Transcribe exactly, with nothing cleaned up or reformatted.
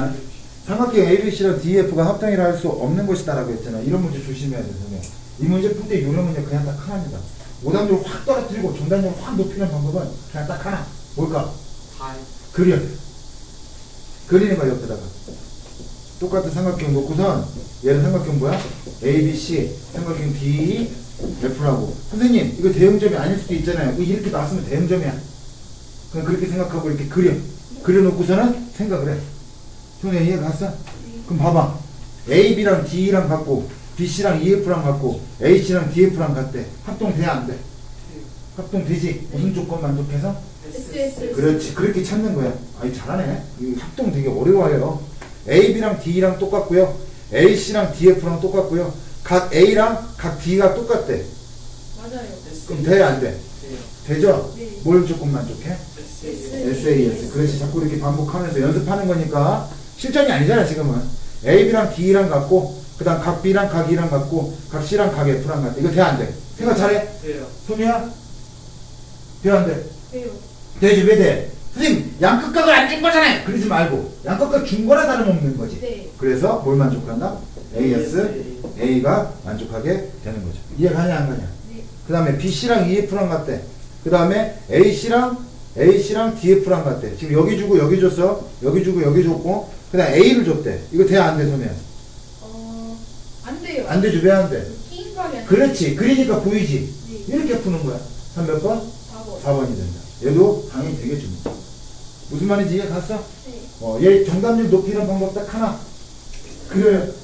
그러면 삼각형 에이비씨랑 디이에프가 합동이라 할 수 없는 것이다라고 했잖아. 이런 문제 조심해야 돼. 이 문제 풀 때 이런 문제 그냥 딱 하나입니다. 오답률 확 떨어뜨리고 정답률 확 높이는 방법은 그냥 딱 하나. 뭘까? 그려. 그리는 거야 옆에다가. 똑같은 삼각형 놓고선 얘는 삼각형 뭐야? 에이비씨, 삼각형 디이에프라고. 선생님 이거 대응점이 아닐 수도 있잖아요. 이렇게 나왔으면 대응점이야. 그냥 그렇게 생각하고 이렇게 그려. 그려놓고서는 생각을 해. 손에 이해 갔어? 그럼 봐봐. 에이비랑 디이랑 같고 비씨랑 이에프랑 같고 에이씨랑 디에프랑 같대. 합동돼 안 돼? 합동되지? 무슨 조건 만족해서? 에스에스. 그렇지. 그렇게 찾는 거야. 아이 잘하네. 이 합동 되게 어려워요. 에이비랑 디이랑 똑같고요. 에이씨랑 디에프랑 똑같고요. 각 A랑 각 D가 똑같대. 맞아요. 그럼 돼 안 돼? 되죠? 네. 뭘 조건 만족해? 에스에이에스. 그렇지. 자꾸 이렇게 반복하면서 연습하는 거니까 실전이 아니잖아 지금은. 에이비랑 디이랑 같고 그 다음 각 B랑 각 E랑 같고 각 C랑 각 F랑 같대. 이거 돼 안 돼? 생각 잘해? 돼요. 소미야? 돼 안 돼? 돼요. 되지. 왜 돼? 선생님 양끝각을 안 준 거잖아요. 그러지 말고 양끝각 준 거나 다름없는 거지. 네. 그래서 뭘 만족한다? 에이에스, A가 만족하게 되는 거죠. 이해가냐 안 가냐? 네. 그 다음에 비씨랑 이에프랑 같대. 그 다음에 에이씨랑 A씨랑 디에프랑 같대. 지금 여기 주고 여기 줬어. 여기 주고 여기 줬고 그 다음에 A를 줬대. 이거 돼 안 돼 소미야? 어, 안 돼요. 안 되지. 왜 안 돼? T각이 안 돼요. 그렇지. 그러니까 보이지. 네. 이렇게 푸는 거야. 한 몇 번? 사 번. 사 번이 된다. 얘도 당연히 되겠지 뭐. 무슨 말인지 이해 갔어? 네. 어, 얘 정답률 높이는 방법 딱 하나. 그래.